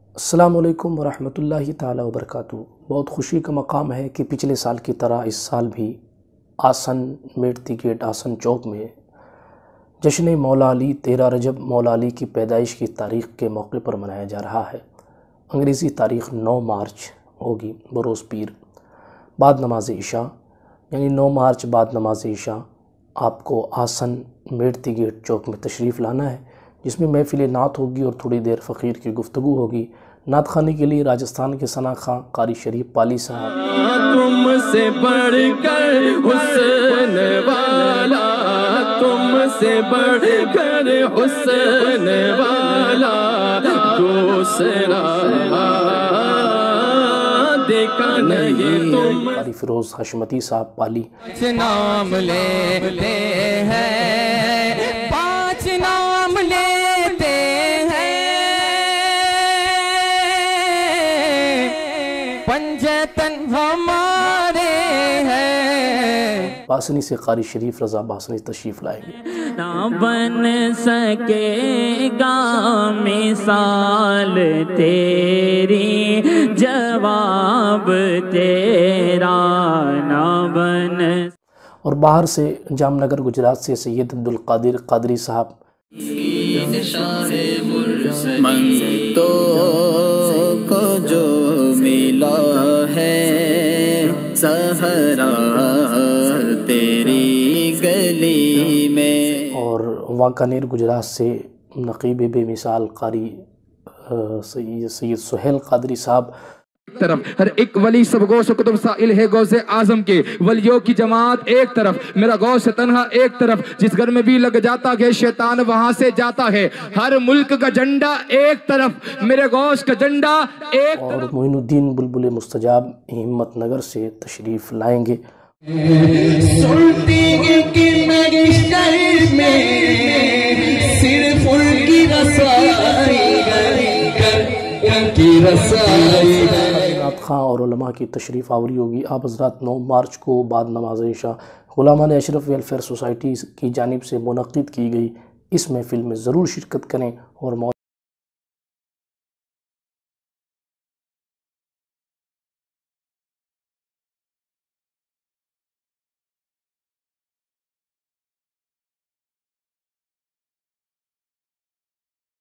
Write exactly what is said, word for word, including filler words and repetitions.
السلام علیکم ورحمۃ اللہ تعالی وبرکاتہ۔ بہت خوشی کا مقام ہے کہ پچھلے سال کی طرح اس سال بھی آسن میٹتی گیٹ آسن چوک میں جشن مولا علی تیرہ رجب مولا علی کی پیدائش کی تاریخ کے موقع پر منایا جا رہا ہے۔ انگریزی تاریخ نو مارچ ہوگی بروز پیر بعد نماز عشاء، یعنی نو مارچ بعد نماز عشاء آپ کو آسن میٹتی گیٹ چوک میں تشریف لانا ہے، جس میں محفل نعت ہوگی اور تھوڑی دیر فقیر کی گفتگو ہوگی۔ نعت خوانی کے لیے راجستھان کے ثنا خواں قاری شریف پالی صاحب۔ تم سے بڑھ کر حسن والا، تم سے بڑھ کر حسن والا دوسرا دیکھا نہیں تم۔ قاری فیروز حشمتی صاحب پالی۔ نام لیتے ہیں، پانچ نام لیتے ہیں، پنجتن ہمارے ہیں۔ باسنی سے قاری شریف رضا باسنی تشریف لائیں گے۔ نہ بن سکے گا مثال تیری، جواب تیرا نہ بن۔ اور باہر سے جام نگر گجرات سے سید عبدالقادر قادری صاحب۔ منگتوں کو جو ملا ہے سہرا تیری گلی میں۔ اور واکانیر گجرات سے نقیب بے مثال قاری سید سید سہیل قادری صاحب۔ طرف ہر ایک ولی سب غوث و کتب سائل ہے غوث اعظم کے، ولیوں کی جماعت ایک طرف، میرا غوث تنہا ایک طرف، جس گھر میں بھی لگ جاتا ہے شیطان وہاں سے جاتا ہے، ہر ملک کا جھنڈا ایک طرف، میرے غوث کا جھنڈا ایک طرف۔ اور معین الدین بلبل مستجاب ہمت نگر سے تشریف لائیں گے۔ سلطی کی مگشتر میں صرف ان کی رسائی کی رسائی۔ نعت خواں اور علماء کی تشریف آوری ہوگی۔ آپ حضرات نو مارچ کو بعد نماز عشاء غلامان اشرف ویلفیئر سوسائٹی کی جانب سے منعقد کی گئی اس محفل میں ضرور شرکت کریں اور